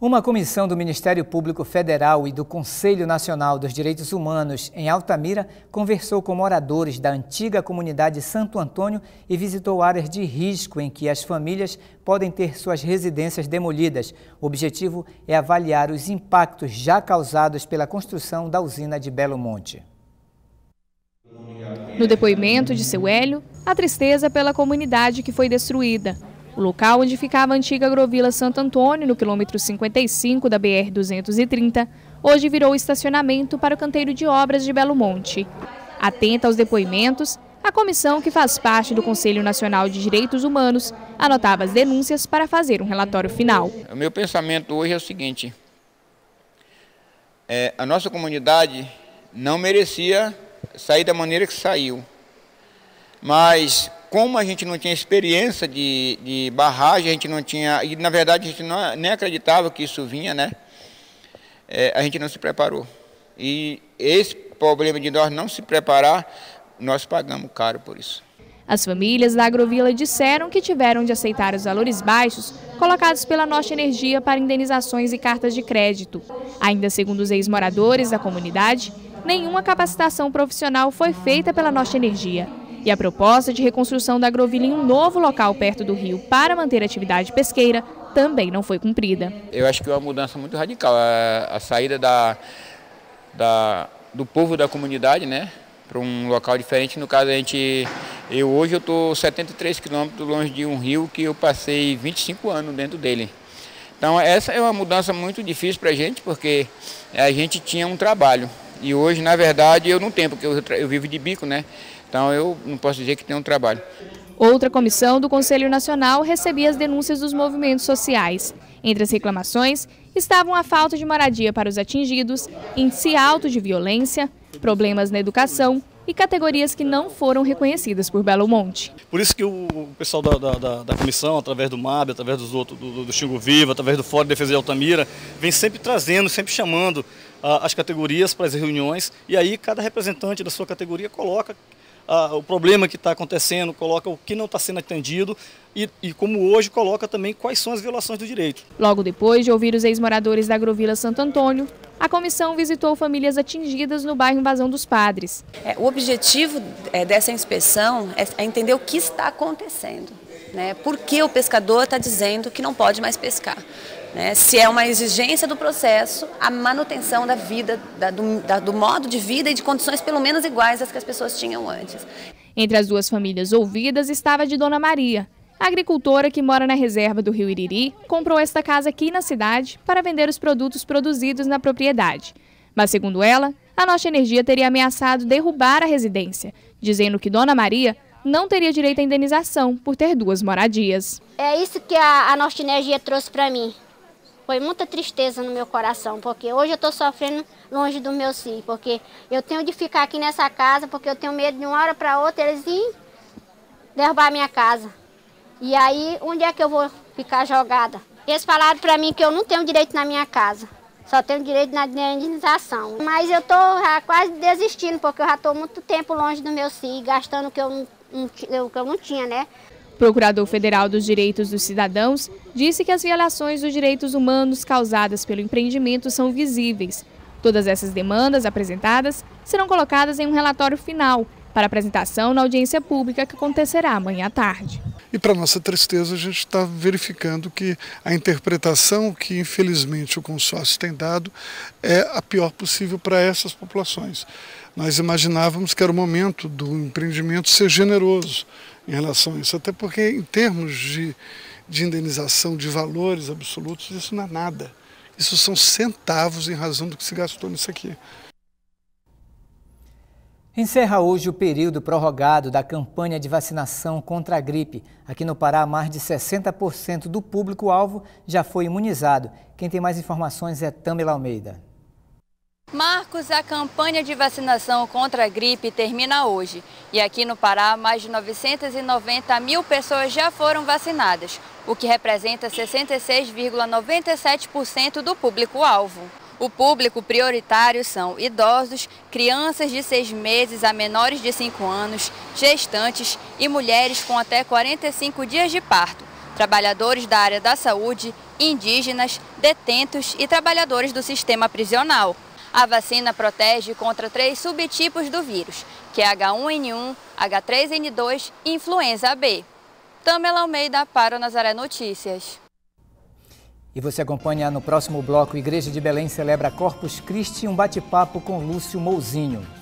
Uma comissão do Ministério Público Federal e do Conselho Nacional dos Direitos Humanos em Altamira conversou com moradores da antiga comunidade Santo Antônio e visitou áreas de risco em que as famílias podem ter suas residências demolidas. O objetivo é avaliar os impactos já causados pela construção da usina de Belo Monte. No depoimento de seu Hélio, a tristeza pela comunidade que foi destruída. O local onde ficava a antiga agrovila Santo Antônio, no quilômetro 55 da BR-230, hoje virou estacionamento para o canteiro de obras de Belo Monte. Atenta aos depoimentos, a comissão, que faz parte do Conselho Nacional de Direitos Humanos, anotava as denúncias para fazer um relatório final. O meu pensamento hoje é o seguinte: a nossa comunidade não merecia sair da maneira que saiu, mas como a gente não tinha experiência de barragem, a gente não tinha, e na verdade a gente nem acreditava que isso vinha, né? A gente não se preparou. E esse problema de nós não se preparar, nós pagamos caro por isso. As famílias da agrovila disseram que tiveram de aceitar os valores baixos colocados pela Norte Energia para indenizações e cartas de crédito. Ainda segundo os ex-moradores da comunidade, nenhuma capacitação profissional foi feita pela Norte Energia. E a proposta de reconstrução da agrovila em um novo local perto do rio para manter a atividade pesqueira também não foi cumprida. Eu acho que é uma mudança muito radical, a saída do povo da comunidade, né, para um local diferente. No caso, hoje eu estou 73 quilômetros longe de um rio que eu passei 25 anos dentro dele. Então essa é uma mudança muito difícil para a gente, porque a gente tinha um trabalho. E hoje, na verdade, eu não tenho, porque eu vivo de bico, né? Então eu não posso dizer que tenho um trabalho. Outra comissão do Conselho Nacional recebia as denúncias dos movimentos sociais. Entre as reclamações estavam a falta de moradia para os atingidos, índice alto de violência, problemas na educação e categorias que não foram reconhecidas por Belo Monte. Por isso que o pessoal da comissão, através do MAB, através dos outros, do Xingu Viva, através do Fórum de Defesa de Altamira, vem sempre trazendo, sempre chamando as categorias para as reuniões, e aí cada representante da sua categoria coloca o problema que está acontecendo, coloca o que não está sendo atendido e como hoje coloca também quais são as violações do direito. Logo depois de ouvir os ex-moradores da agrovila Santo Antônio, a comissão visitou famílias atingidas no bairro Invasão dos Padres. O objetivo dessa inspeção é entender o que está acontecendo, né? Por que o pescador está dizendo que não pode mais pescar. Né? Se é uma exigência do processo, a manutenção da vida, do modo de vida e de condições pelo menos iguais às que as pessoas tinham antes. Entre as duas famílias ouvidas estava a de Dona Maria. A agricultora que mora na reserva do Rio Iriri comprou esta casa aqui na cidade para vender os produtos produzidos na propriedade. Mas, segundo ela, a Norte Energia teria ameaçado derrubar a residência, dizendo que Dona Maria não teria direito à indenização por ter duas moradias. É isso que a Norte Energia trouxe para mim. Foi muita tristeza no meu coração, porque hoje eu estou sofrendo longe do meu filho, porque eu tenho de ficar aqui nessa casa, porque eu tenho medo de uma hora para outra eles irem derrubar a minha casa. E aí, onde é que eu vou ficar jogada? Eles falaram para mim que eu não tenho direito na minha casa, só tenho direito na indenização. Mas eu estou quase desistindo, porque eu já estou muito tempo longe do meu filho, gastando o que eu não tinha, né? O Procurador Federal dos Direitos dos Cidadãos disse que as violações dos direitos humanos causadas pelo empreendimento são visíveis. Todas essas demandas apresentadas serão colocadas em um relatório final para apresentação na audiência pública que acontecerá amanhã à tarde. E para nossa tristeza, a gente está verificando que a interpretação que infelizmente o consórcio tem dado é a pior possível para essas populações. Nós imaginávamos que era o momento do empreendimento ser generoso em relação a isso, até porque em termos de indenização de valores absolutos, isso não é nada. Isso são centavos em razão do que se gastou nisso aqui. Encerra hoje o período prorrogado da campanha de vacinação contra a gripe. Aqui no Pará, mais de 60% do público-alvo já foi imunizado. Quem tem mais informações é Tâmela Almeida. Marcos, a campanha de vacinação contra a gripe termina hoje. E aqui no Pará, mais de 990 mil pessoas já foram vacinadas, o que representa 66,97% do público-alvo. O público prioritário são idosos, crianças de 6 meses a menores de 5 anos, gestantes e mulheres com até 45 dias de parto. trabalhadores da área da saúde, indígenas, detentos e trabalhadores do sistema prisional. A vacina protege contra 3 subtipos do vírus, que é H1N1, H3N2 e influenza B. Tamela Almeida para o Nazaré Notícias. E você acompanha no próximo bloco. Igreja de Belém celebra Corpus Christi, um bate-papo com Lúcio Mouzinho.